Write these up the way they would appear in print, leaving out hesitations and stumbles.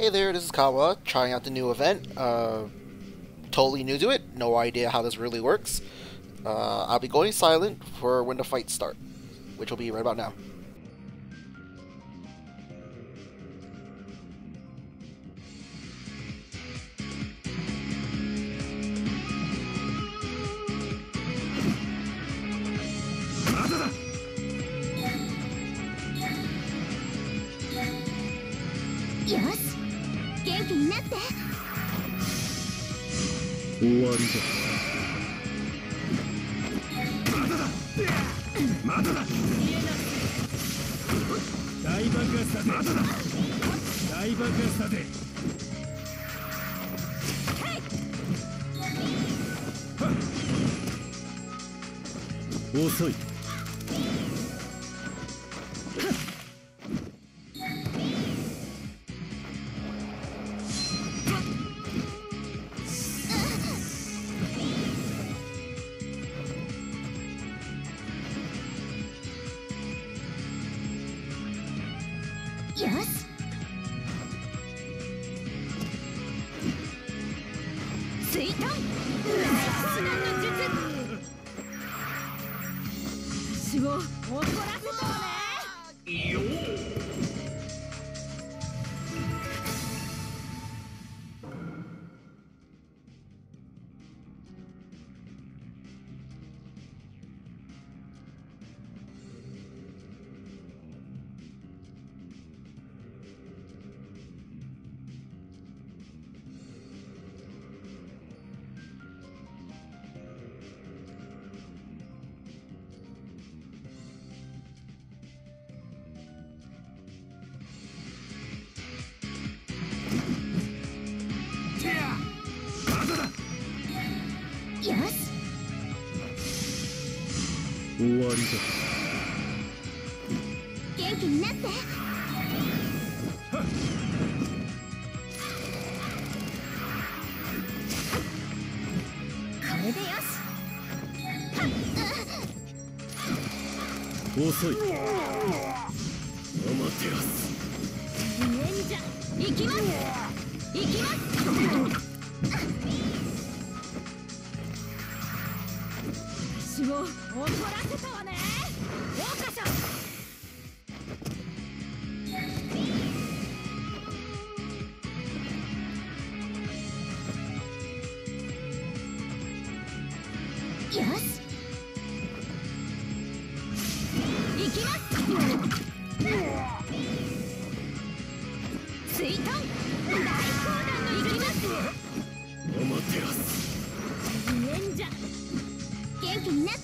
Hey there, this is Kawa, trying out the new event. Totally new to it, no idea how this really works. I'll be going silent for when the fights start, which will be right about now. Yes. 元気になって。 終わりだ。まだだ。大爆発だぜ。まだだ。大爆発だぜ。遅い。 よし。水遁。大の術。私を怒らせたわね。よっ。よし。 終わりだ。 元気になって。これでよし。 遅い。お待てやす。 忍者行きます。行きます。私を怒らせたわね。桜花さん。よし。行きます。水遁。大砲弾の行きます。 お待てやす。 忍者元気になって。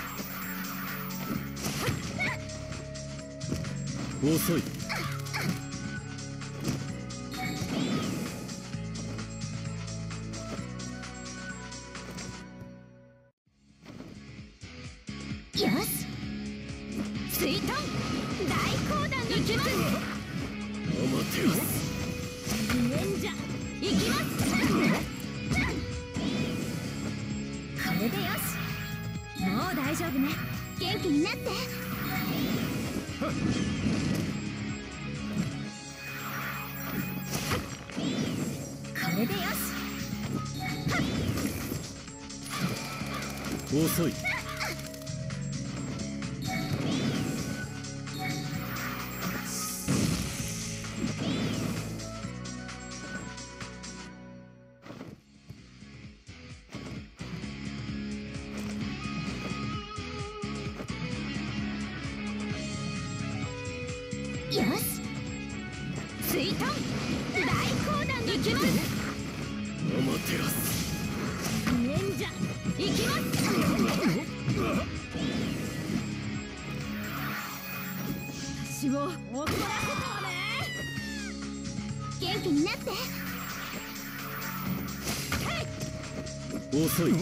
遅い。 よし。水遁。大砲弾に行きます。 お待てやす。 忍者行きます。これでよし。もう大丈夫ね。元気になって。これでよし。 遅い。 よし。水遁。大砲弾に行きます。 お待てやす。 忍者行きます。私を怒らせたわね。元気になって。 遅い。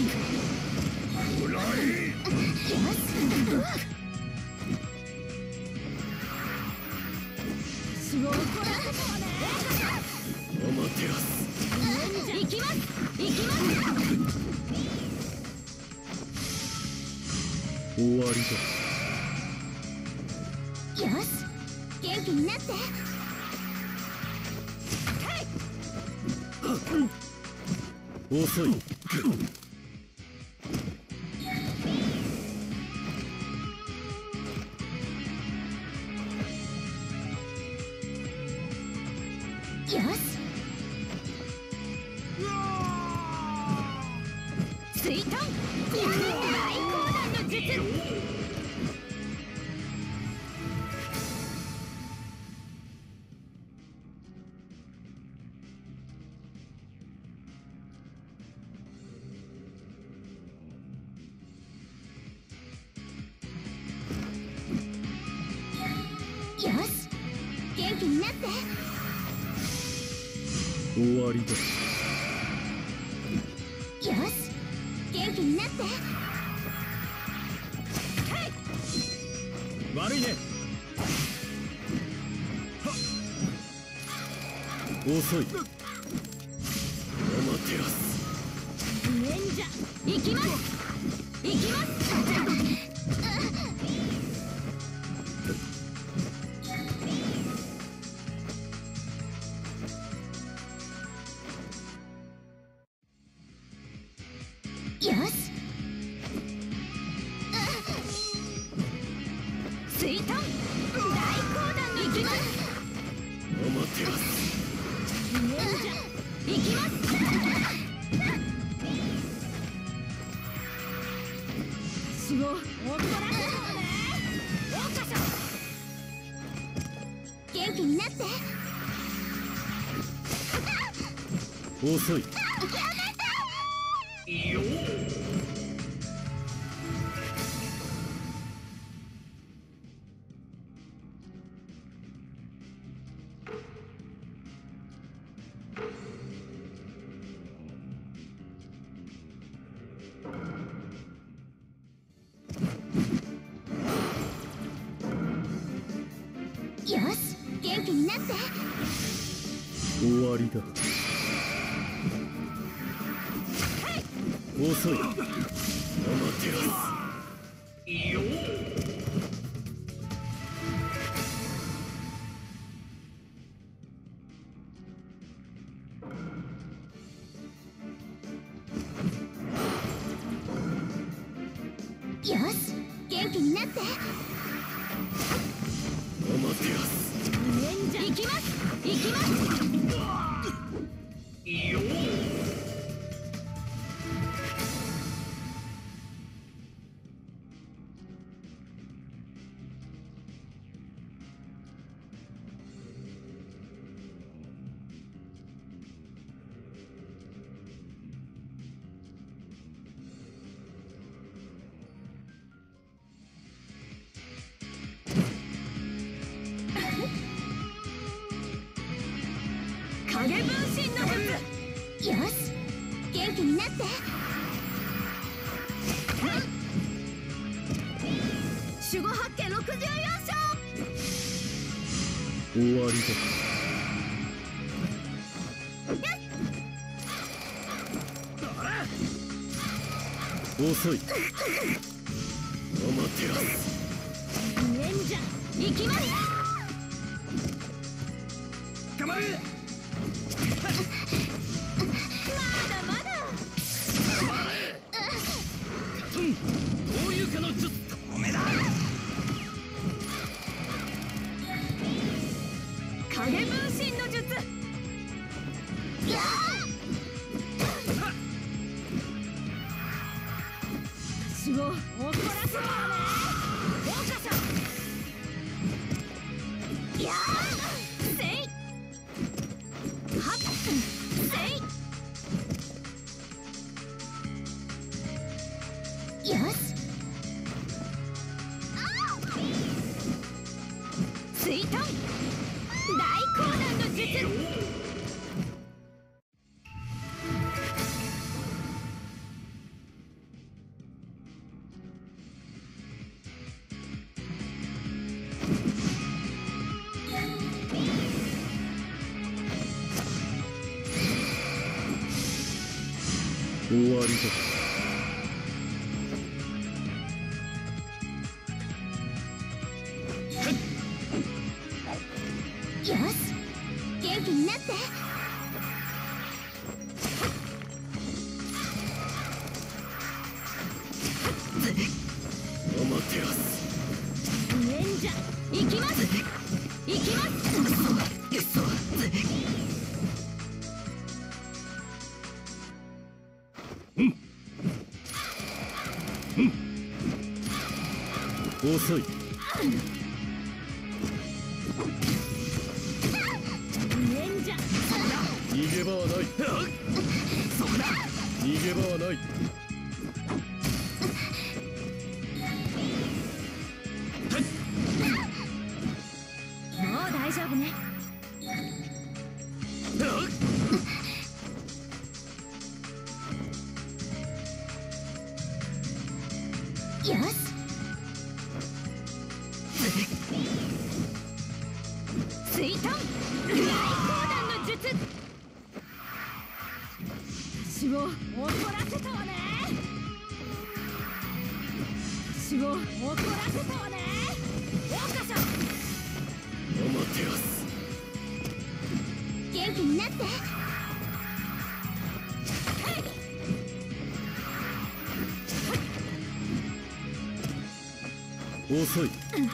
死を怒らせたわね。 お待てやす。 行きます。行きます。 終わりだ。 よし、元気になって。 遅い。 よし。水遁大光弾の術。よし、元気になって。 終わりだ。 よし、元気になって。 悪いね。遅い。お待てやす。 忍者行きます。行きます。よし。水遁大光弾の術。 お待てやす。 忍者行きます。死を怒らせたわね。桜花賞。元気になって。 遅い。 よし、元気になって。 終わりだ。遅い。お待てやす。 よし、元気になって。 お待てやす。 忍者行きます。行きます。影分身の術。よし、元気になって。守護八景64章。 終わりだ。遅い。お待てやす。 忍者行きます。 頑張れ。 まだまだ。 どういうかの術。おめだ。 影分身の術。やあ。死を怒らせたわね。桜花賞。やあ。せい。はっ。せい。よし。水遁大光弾の術。 終わりだ。 よし、元気になって。 アマテラス。 忍者行きます。行きます。 遅い。 忍者逃げ場はない。 そこだ。 逃げ場はない。 もう大丈夫ね。よし、水遁大光弾の術。私を怒らせたわね。私を怒らせたわね。桜花さん、 アマテラス。 元気になって。 遅い。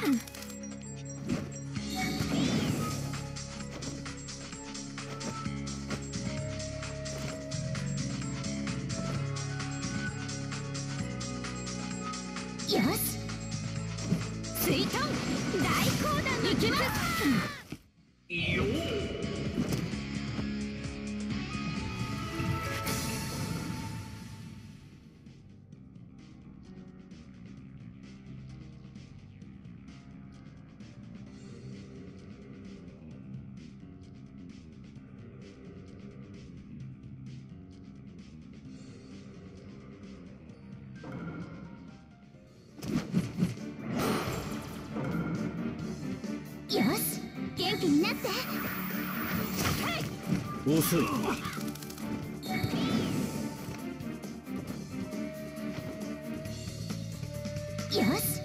よし、水遁大光弾の術。よし、元気になって。 遅い。 よし、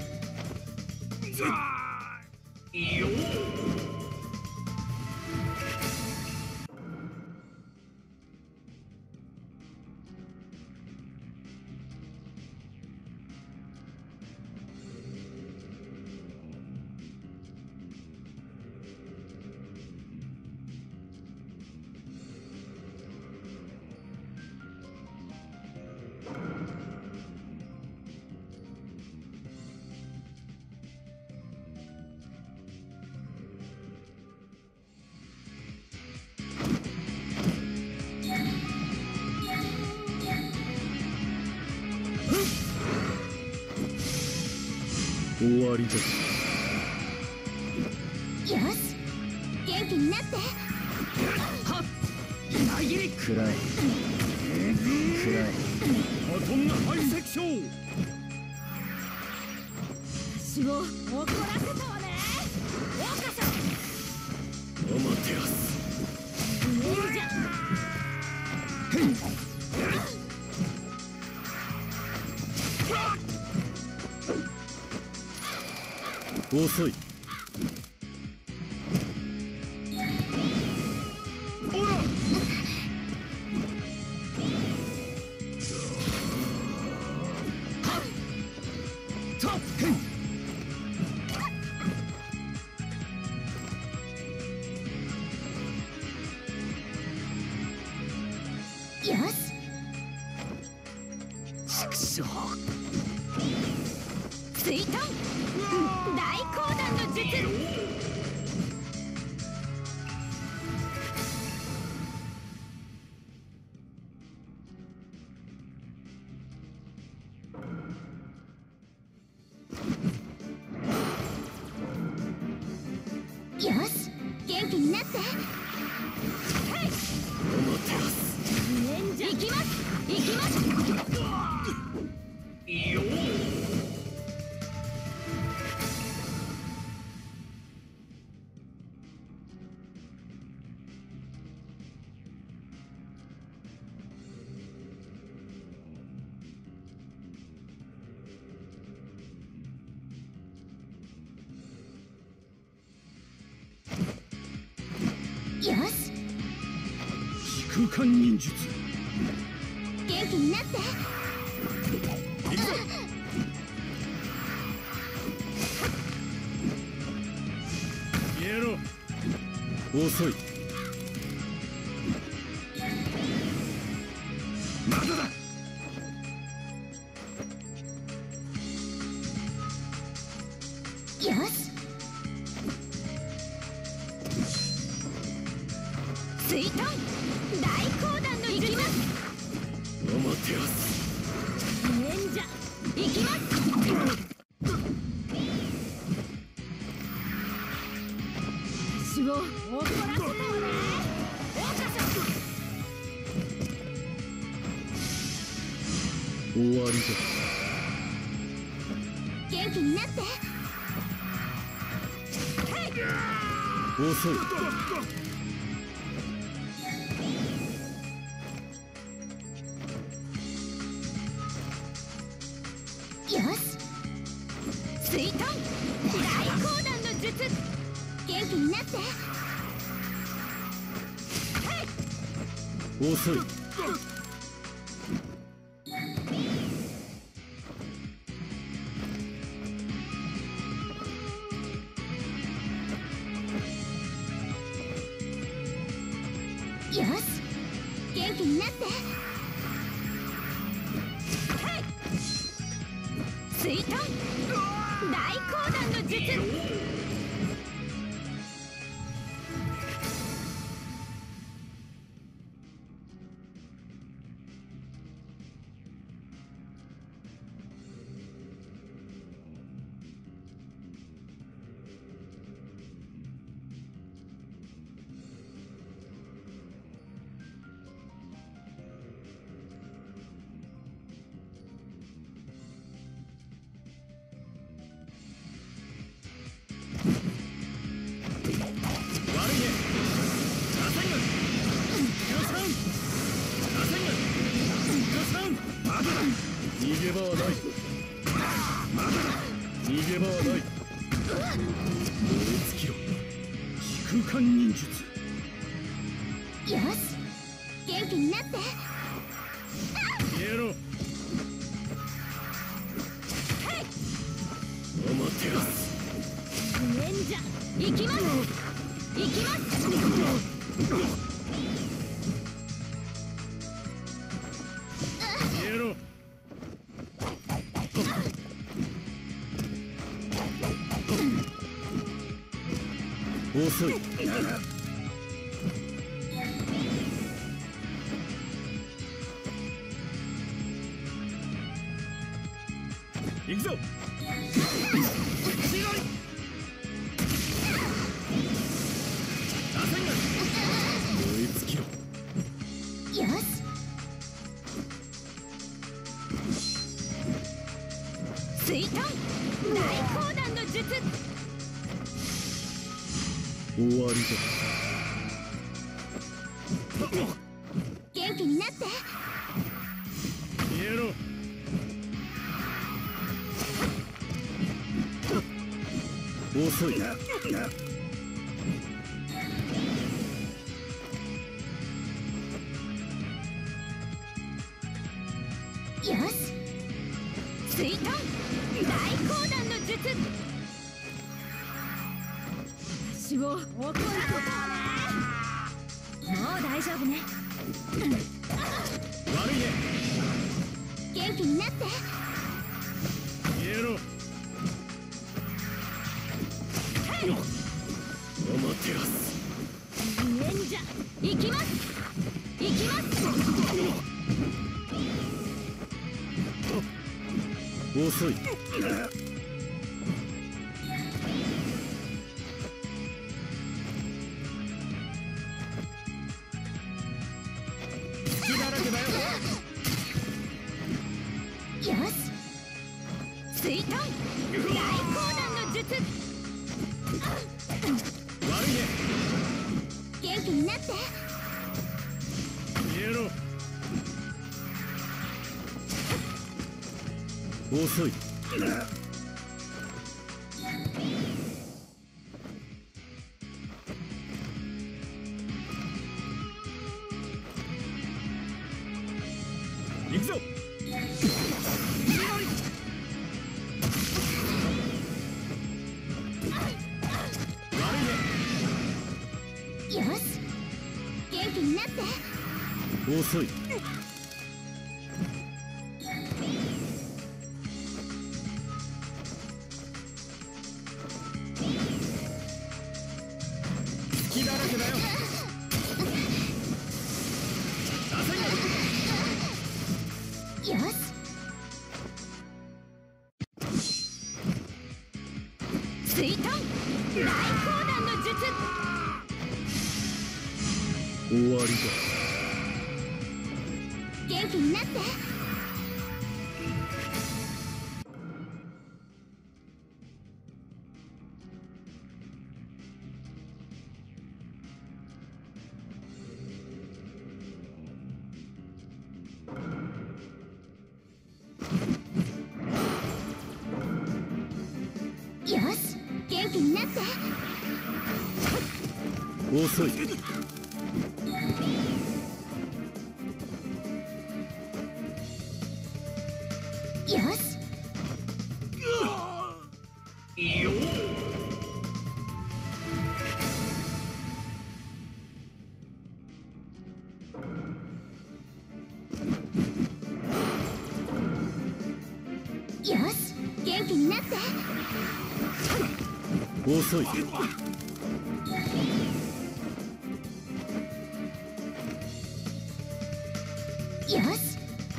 終わりだ。 よし、元気になって。 暗い。暗い。バトンが排斥症。 私を怒らせたわね。桜花さん、 アマテラス。 忍者遅い。ほら。 よし、 畜生。 水遁大光弾の術。よし、元気になって。 アマテラス。 忍者行きます。行きます。 よし、 空間忍術。 元気になって。 行くぞ。消えろ。遅い。まだだ。 よし、水遁大講談の術。 おまてやす。 忍者行きます。私を怒らせたわね。 終わり元気になって。 だ。遅い。 よし、水遁大講談の術。元気になって。 遅い。 よし、元気になって。水遁大講談の術。 逃げ場はない。まだだ。逃げ場はない。燃え尽きろ。飛空間忍術。 よし、元気になって。 消えろ。おまてやす。 忍者行きます。行きます。 消えろ。遅い。行くぞ。燃え尽きろ。 よし、水遁大講談の術。 終わりだ。 元気になって。 消えろ。遅い。 よし、水遁大講談の術。私を怒らせたわね。もう大丈夫ね。 悪いね。 元気になって。 消えろ。おまてやす。 忍者行きます。行きます。 遅い。隙だらけだよ。 よし、水遁大講談の術。 悪いね。 元気になって。 消えろ。遅い。 遅い。隙だらけだよ。 よし。水遁大光弾の術。 終わり元気になって。よし、元気になって。 だ。遅い。 よし。よし、元気になって。 遅い。 よし。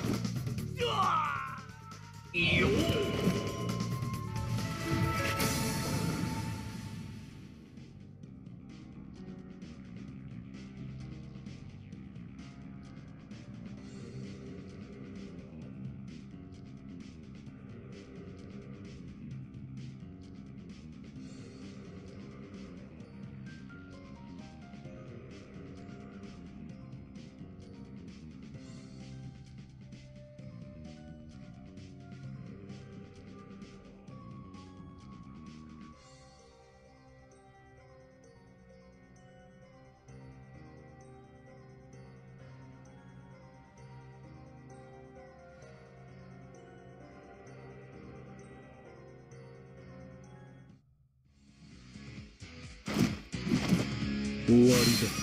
終わりだ。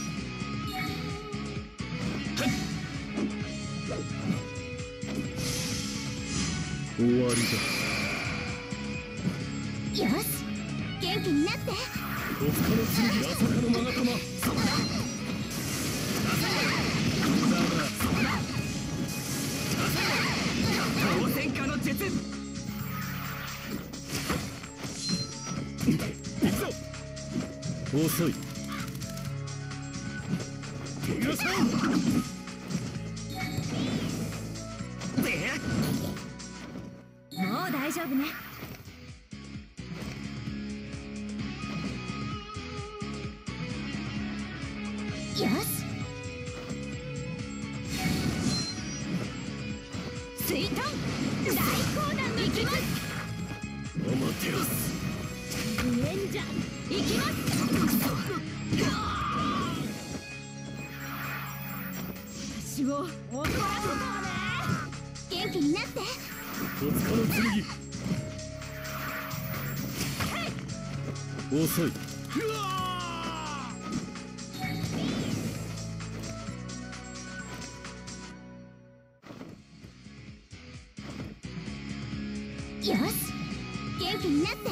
終わりだ。 よし、元気になって。 戸塚の剣、まさかの勾玉。当選家の術。行くぞ。遅い。逃がさん。 もう大丈夫ね。よし。水遁大光弾の行きます。 アマテラス。 無縁じゃ行きます。私を怒らせたわね。元気になって。 戸塚の剣。遅い。 よし、元気になって。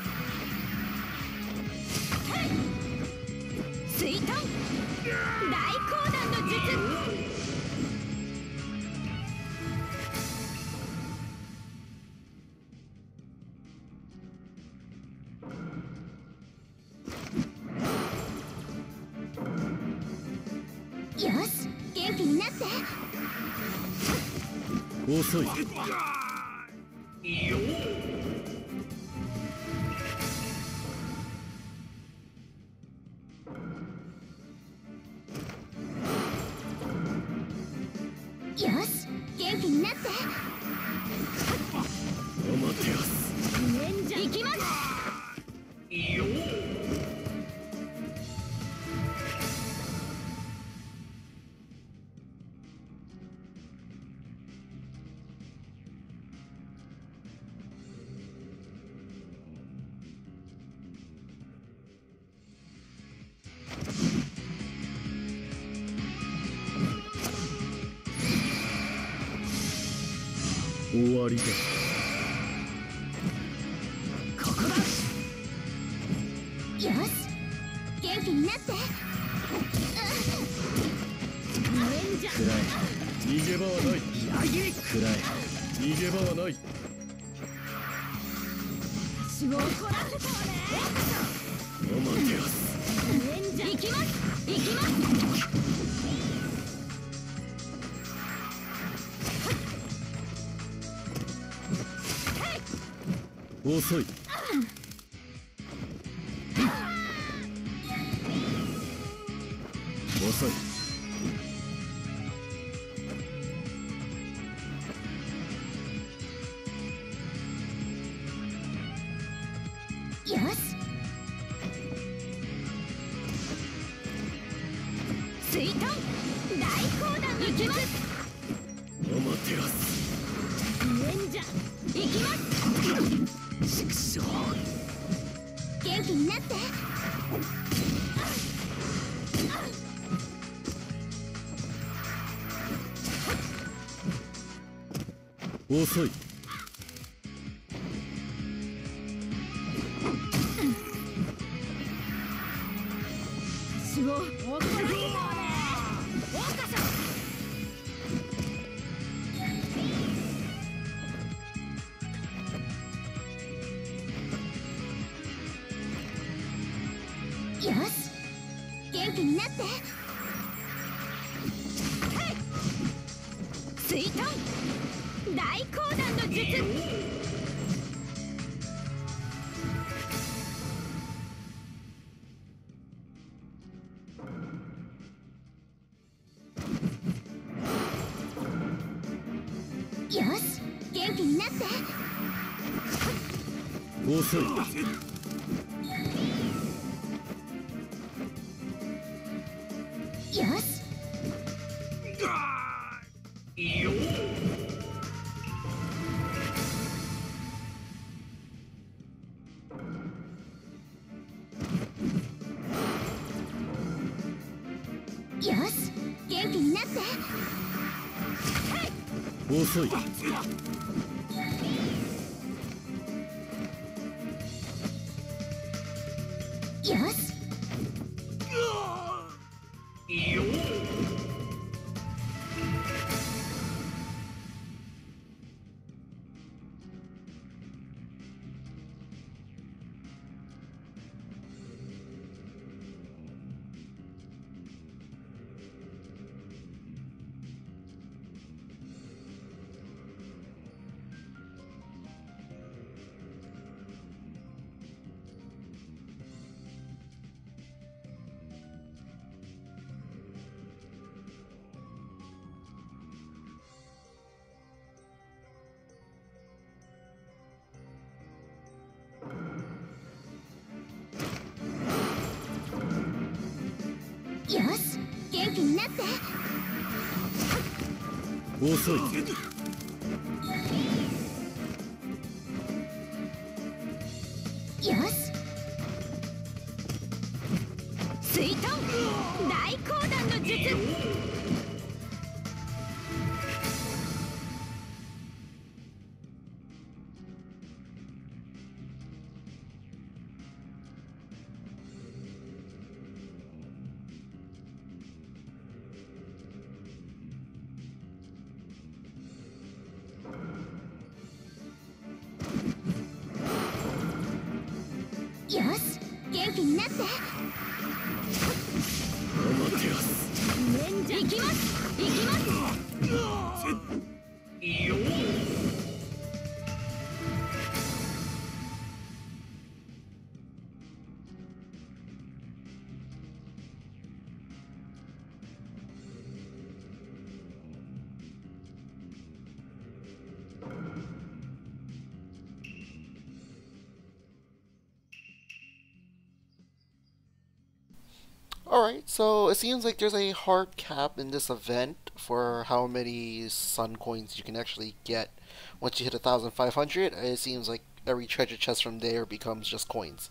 水遁大光弾の術。よし、元気になって。 遅い。 よし、元気になって。 アマテラス。 行きます。 終わりだ。 ここだ。よし、元気になって。無縁じゃ。 くらえ。逃げ場はない。 やぎ。 くらえ。逃げ場はない。 死を怒らせたわね。 アマテラス。 無縁じゃ。行きます。行きます。 遅い。遅い。 よし。水遁大砲弾の術。 アマテラス。 無縁じゃ。行きます。 畜生。 元気になって。 遅い。 死を怒らせたわね。オーカさん。よし、元気になって。水遁大砲弾の術。よし、元気になって。 遅い。 よし。よし、元気になって。 遅い。 よし。よし、元気になって。 遅い。 よし。水遁大砲弾の術。よし、元気になって。 アマテラス。 無縁じゃ。行きます。行きます。 Alright, so it seems like there's a hard cap in this event for how many sun coins you can actually get once you hit 1,500. It seems like every treasure chest from there becomes just coins.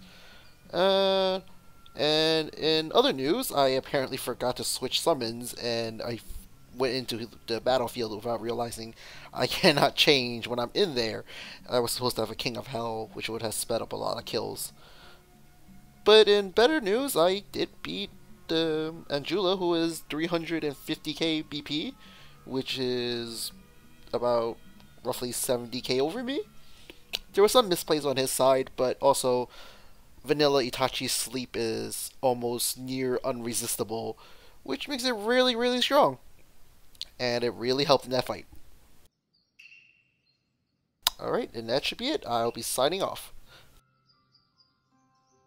And in other news, I apparently forgot to switch summons, and went into the battlefield without realizing I cannot change when I'm in there. I was supposed to have a King of Hell, which would have sped up a lot of kills. But in better news, I did beat Anjula, who is 350k BP, which is about roughly 70k over me. There were some misplays on his side, but also vanilla Itachi's sleep is almost near unresistible, which makes it really, really strong. And it really helped in that fight. Alright, and that should be it. I'll be signing off.